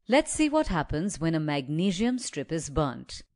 Let's see what happens when a magnesium strip is burnt.